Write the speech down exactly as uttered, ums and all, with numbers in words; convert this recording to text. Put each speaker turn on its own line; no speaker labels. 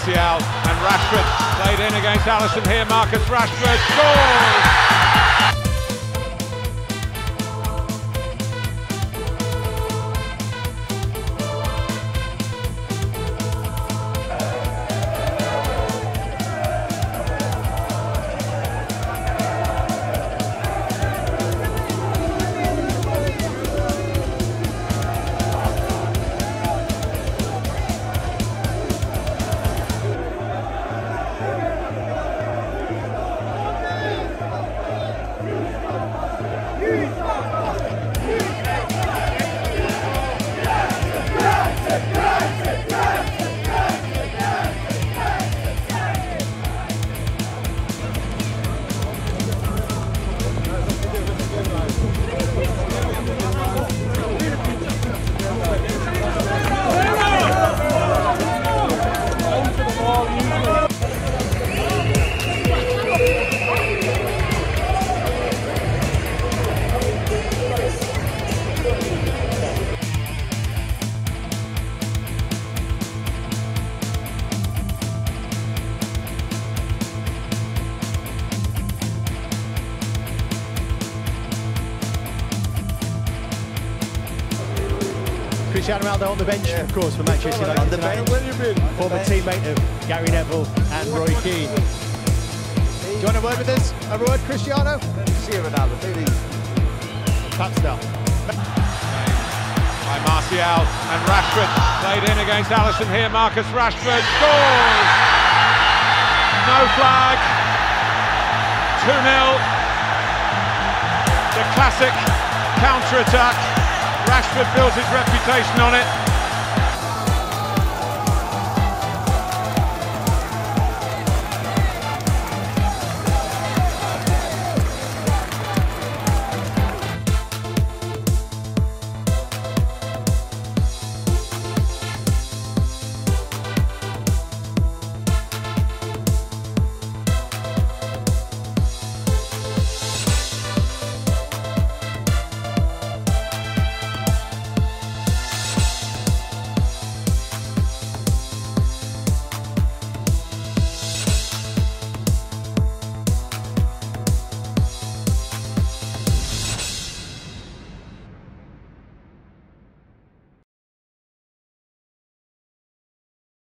Martial and Rashford played in against Alisson here. Marcus Rashford scores!
Cristiano Ronaldo on the bench, yeah. Of course, for Manchester United.
On the bench, where you been?
Former teammate of Gary Neville and Roy Keane. Do you want a word with us? A word, Cristiano?
See you, Ronaldo, please.
Pat Snell.
By Martial and Rashford played in against Alisson here. Marcus Rashford scores! No flag. two nil. The classic counter-attack. Rashford builds his reputation on it.